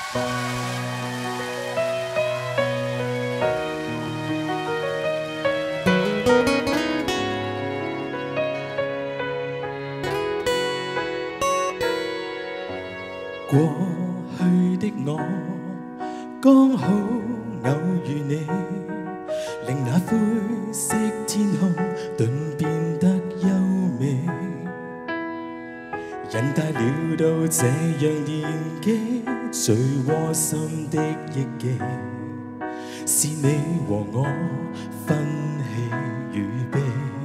過去的我，剛好偶遇你，令那灰色天空頓變得優美。人大了到這樣年紀，最窩心的憶記，是你和我分喜與悲，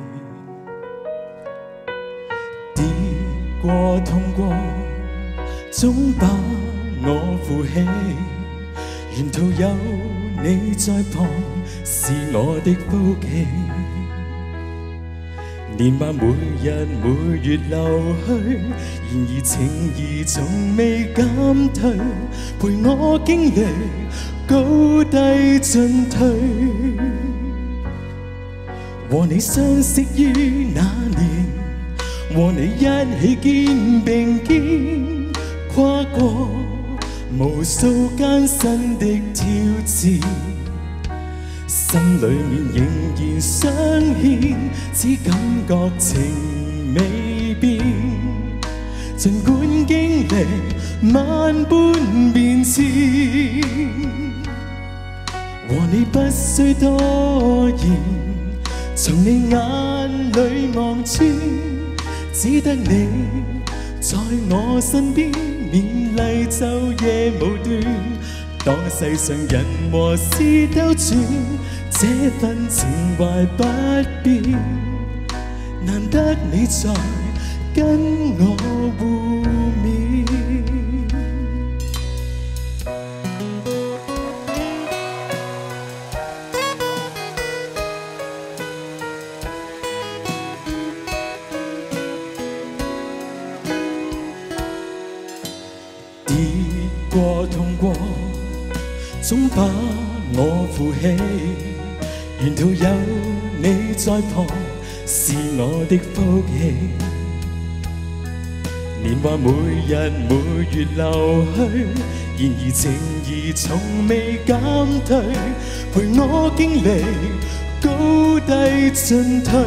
跌過痛過。 總把我扶起，沿途有你在旁，是我的福氣。年華每日每月流去，然而情誼從未減退，陪我經歷高低進退。和你相識於那年，和你一起肩並肩。 跨過無數艱辛的挑戰，心裏面仍然相牽，只感覺情未變。儘管經歷萬般變遷，和你不需多言，從你眼裏望穿，只得你在我身邊。 勉勵晝夜無斷，當世上人和事兜轉，這份情懷不變。難得你在跟我互勉。跌過痛過，總把我扶起，沿途有你在旁，是我的福氣。年華每日每月流去，然而情誼從未減退，陪我經歷高低進退。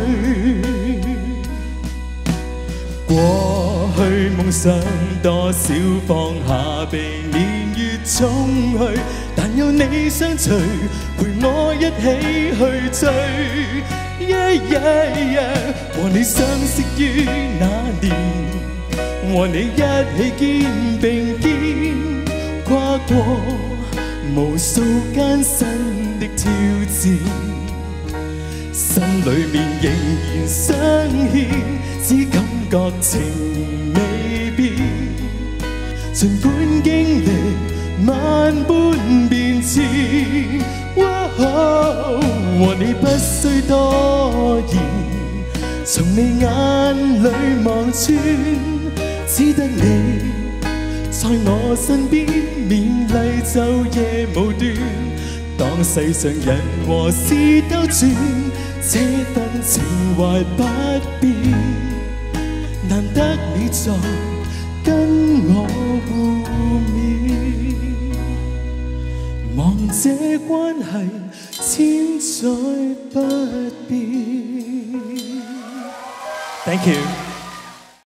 過去夢想多少放下，被年月沖去，但有你相隨，陪我一起去追。和你相識於那年，和你一起肩並肩，跨過無數艱辛的挑戰。 心裏面仍然相牽，只感覺情未變。儘管經歷萬般變遷，和你不需多言，從你眼裏望穿，只得你在我身邊，勉勵晝夜無斷。當世上人和事兜轉。 這份情懷不變，難得你在跟我互勉，望這關係千載不變。Thank you。